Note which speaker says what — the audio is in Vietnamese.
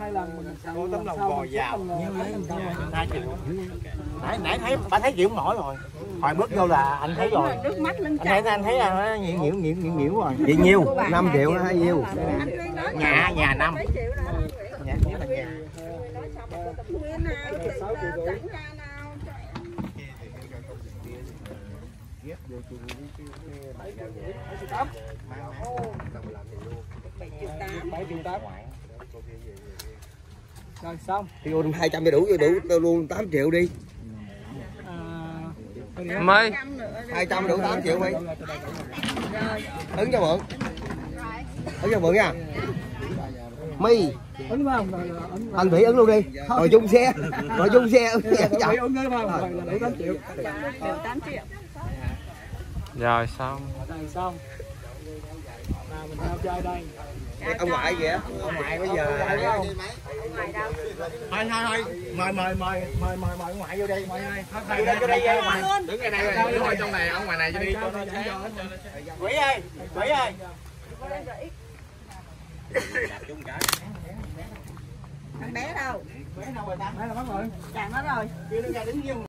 Speaker 1: 2 lần mình
Speaker 2: có tấm lòng bò vào nhiêu lấy 2 triệu. Nãy thấy bà thấy Triệu mỏi rồi. Hồi bước vô là anh thấy rồi. Anh thấy là nhiễu rồi.
Speaker 3: Chị nhiêu? 5 triệu hay nhiêu?
Speaker 2: Nhà 5. Nhà biết là nhà.
Speaker 1: 6 triệu rưỡi. Bảy triệu 8. Rồi xong.
Speaker 3: Thì 200 cho đủ luôn 8 triệu đi.
Speaker 4: Mấy
Speaker 3: 200 đủ 8 triệu đi. Ứng cho mượn. Ứng cho mượn nha. My.
Speaker 1: Ứng không?
Speaker 3: Anh Thủy ứng luôn đi. Rồi chung xe. Rồi chung xe.
Speaker 1: Ứng không? Rồi đủ 8 triệu.
Speaker 5: 8 triệu.
Speaker 4: rồi xong.
Speaker 1: Xong. Nào mình giao chơi đây.
Speaker 3: Ông ngoại kìa.
Speaker 2: Ông ngoại bây giờ thôi mời ông ngoại vô đây. Vô đây đứng ngay đây rồi, ngồi trong này, ông ngoại này cho đi cho nó Quỷ ơi, Quỷ ơi.
Speaker 5: Thằng bé đâu?
Speaker 1: Bé nào rồi ta? Bé nào bắt rồi?
Speaker 5: Chàng nó rồi.
Speaker 2: Kêu nó ra đứng vô.